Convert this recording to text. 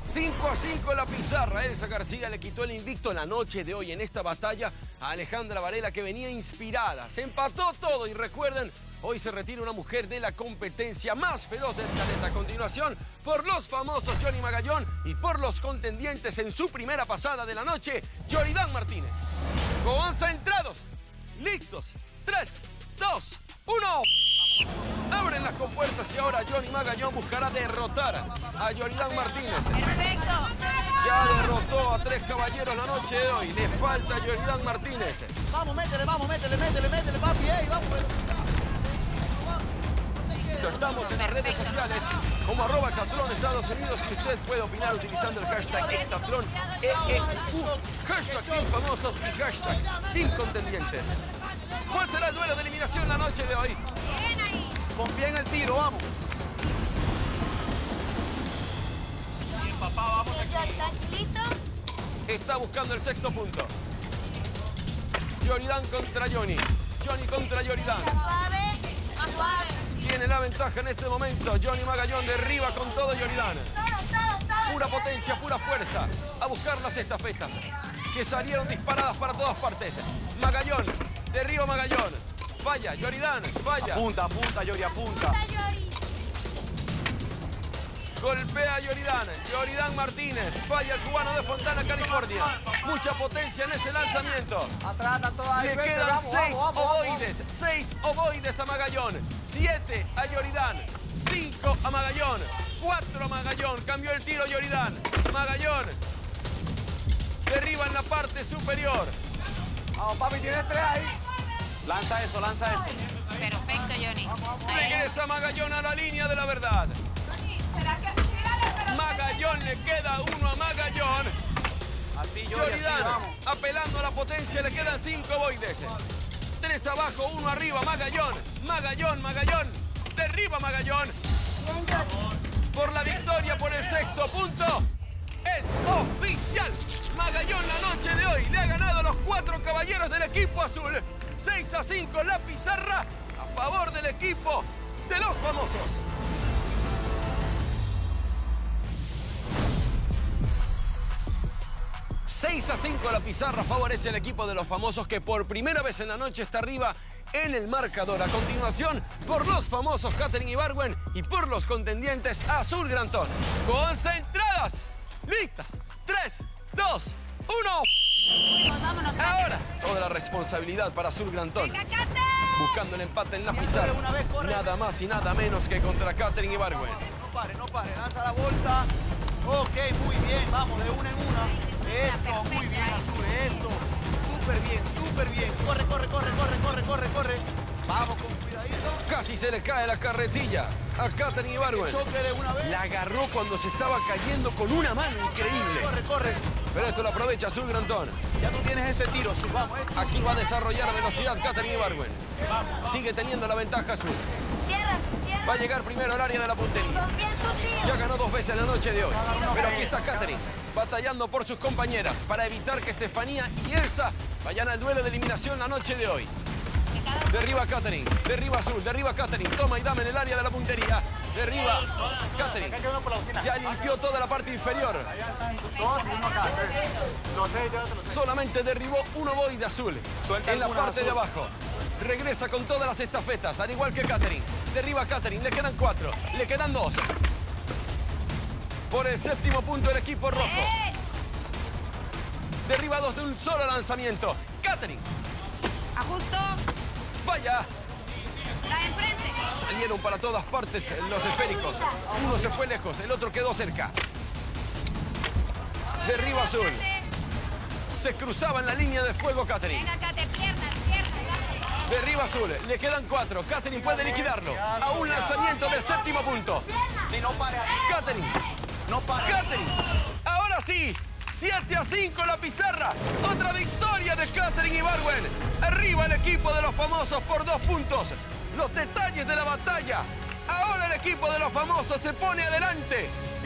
5-5 en la pizarra. Elsa García le quitó el invicto la noche de hoy en esta batalla a Alejandra Varela, que venía inspirada. Se empató todo y recuerden, hoy se retira una mujer de la competencia más feroz del planeta. A continuación, por los famosos Johnny Magallón y por los contendientes en su primera pasada de la noche, Yoridán Martínez. Concentrados, listos, 3, 2, 1. Abren las compuertas y ahora Johnny Magallón buscará derrotar a Yoridán Martínez. ¡Perfecto! Ya derrotó a 3 caballeros la noche de hoy. Le falta Yoridán Martínez. Vamos, métele, papi, vamos. Estamos en las redes sociales como @Exatlón Estados Unidos y usted puede opinar utilizando el hashtag Exatlón EEQ, hashtag Team Famosos y hashtag Team Contendientes. ¿Cuál será el duelo de eliminación la noche de hoy? Bien ahí. Confía en el tiro, vamos. Bien, papá, vamos aquí. ¿Tranquilito? Está buscando el sexto punto. Yoridán contra Johnny. Johnny contra Yoridán. Suave. Más suave. Tiene la ventaja en este momento. Johnny Magallón derriba con todo Yoridán. Pura potencia, pura fuerza. A buscar las estafetas que salieron disparadas para todas partes. Magallón, derriba Magallón. Falla, Yoridán, falla. Apunta, Yori, apunta. Golpea a Yoridán. Yoridán Martínez. Falla el cubano de Fontana, California. Mucha potencia en ese lanzamiento. Atrás está toda ahí. Le quedan 6 ovoides. 6 ovoides a Magallón. 7 a Yoridán. 5 a Magallón. 4 a Magallón. Cambió el tiro Yoridán. Magallón derriba en la parte superior. Vamos, papi, tienes 3 ahí. Lanza eso. Perfecto, Johnny. Ahí. Regresa Magallón a la línea de la verdad. Magallón, le queda 1 a Magallón. Así, Yori, así, Yoridán, vamos. apelando a la potencia, le quedan 5 ovoides. 3 abajo, 1 arriba, Magallón. Magallón. Derriba Magallón. Por la victoria por el sexto punto. Es oficial. Magallón la noche de hoy le ha ganado a los 4 caballeros del equipo azul. 6-5 la pizarra a favor del equipo de los famosos. 6-5 la pizarra favorece al equipo de los famosos, que por primera vez en la noche está arriba en el marcador. A continuación, por los famosos Katherine Ibargüen y por los contendientes Azul Grantón. Concentradas, listas, 3, 2, 1. Vámonos, Ahora, toda la responsabilidad para Azul Grantón. ¡Venga, Kate! Buscando el empate en la pizarra. De una vez, corre. Nada más y nada menos que contra Katherine Ibargüen. No pare, lanza la bolsa. Ok, muy bien, vamos, de una en una. Eso, muy bien, Azul, eso. Súper bien. Corre. Vamos con cuidadito. Casi se le cae la carretilla a Katherine Ibargüen. Choque de una vez. La agarró cuando se estaba cayendo con una mano increíble. Corre. Pero esto lo aprovecha Azul Grantón. Ya tú tienes ese tiro, Azul, vamos. Aquí va a desarrollar velocidad Katherine Ibargüen. Sigue teniendo la ventaja Azul. Cierra. Va a llegar primero al área de la puntería. Confía en tu tiro. Ya ganó 2 veces la noche de hoy. Pero aquí está Katherine, batallando por sus compañeras para evitar que Estefanía y Elsa vayan al duelo de eliminación la noche de hoy. Derriba Katherine, derriba Azul, derriba Katherine. Toma y dame en el área de la puntería. Derriba Katherine. Ya limpió toda la parte inferior. Solamente derribó un ovoide Azul en la parte de abajo. Regresa con todas las estafetas, al igual que Katherine. Derriba a Katherine, le quedan 4, le quedan 2. Por el séptimo punto el equipo rojo. Derriba 2 de un solo lanzamiento. Katherine. Ajusto. Vaya. La enfrente. Salieron para todas partes los esféricos. Uno se fue lejos, el otro quedó cerca. Derriba Azul. Se cruzaba en la línea de fuego Katherine. Venga, Kate, piernas. Derriba Azul, le quedan 4. Katherine puede liquidarlo. A un lanzamiento del séptimo punto. Si no pare ahí. Katherine. No pare. Katherine. Ahora sí. 7-5 la pizarra. Otra victoria de Katherine Ibargüen. Arriba el equipo de los famosos por 2 puntos. Los detalles de la batalla. Ahora el equipo de los famosos se pone adelante